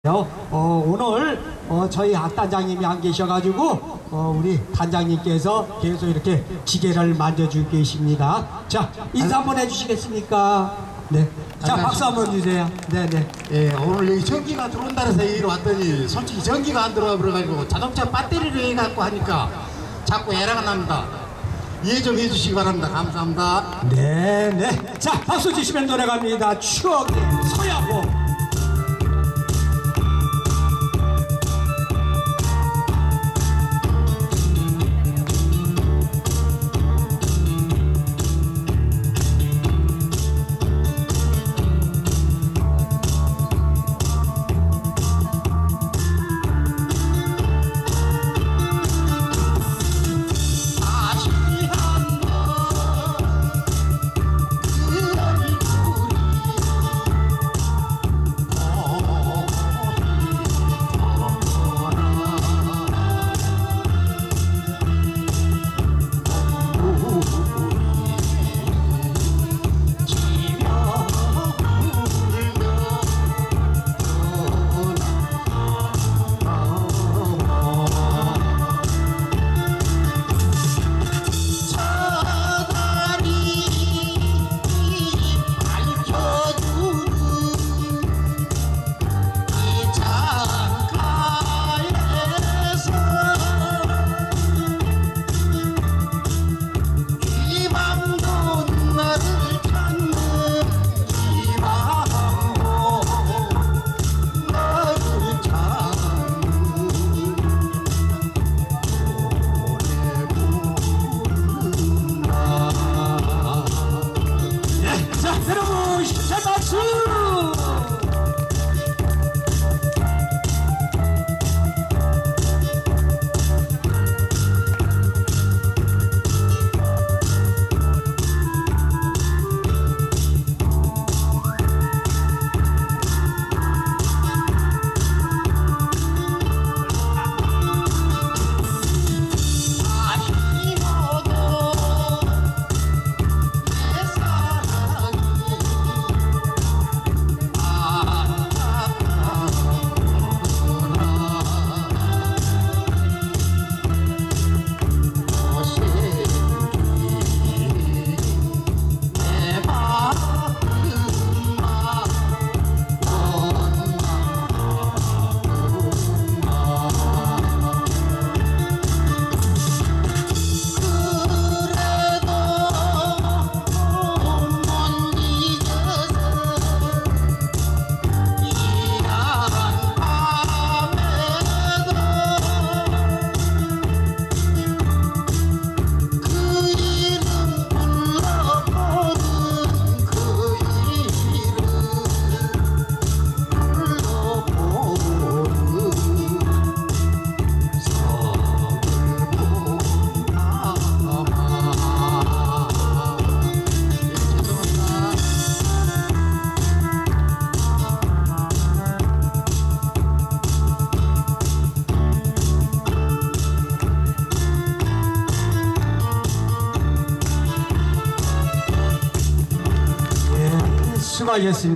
오늘 저희 학단장님이 안 계셔가지고 우리 단장님께서 계속 이렇게 기계를 만져주고 계십니다. 자, 인사 한번 해주시겠습니까? 네. 자, 박수 한번 주세요. 네네. 예, 오늘 여기 전기가 들어온다 해서 여기로 왔더니 솔직히 전기가 안 들어와 버려가지고 자동차 배터리를 해갖고 하니까 자꾸 에러가 납니다. 이해 좀 해주시기 바랍니다. 감사합니다. 네네. 자, 박수 주시면 노래 갑니다. 추억의 서야호. 여러분, 힘찬 박수! 수고하셨습니다.